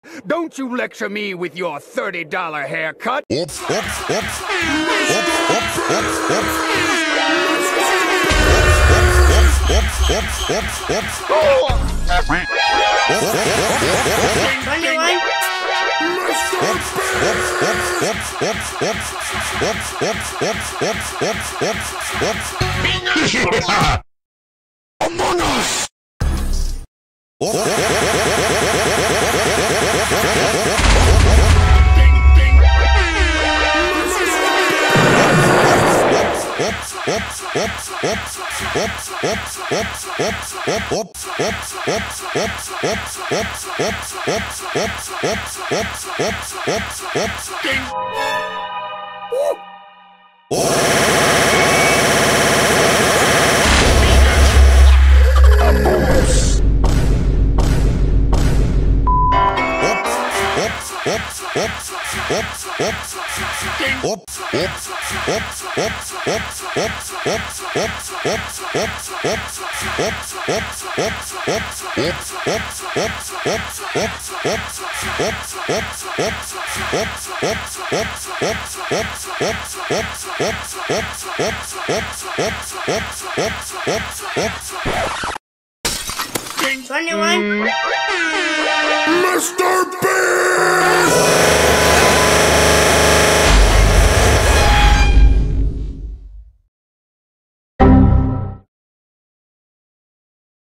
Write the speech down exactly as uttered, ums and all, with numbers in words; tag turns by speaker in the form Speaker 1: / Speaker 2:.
Speaker 1: Don't you lecture me with your thirty dollar haircut.
Speaker 2: Oops, oops, oops. Oops, oops, oops, oops. Oops, oops, oops, oops. Among Us!
Speaker 3: twenty-one.
Speaker 2: Mister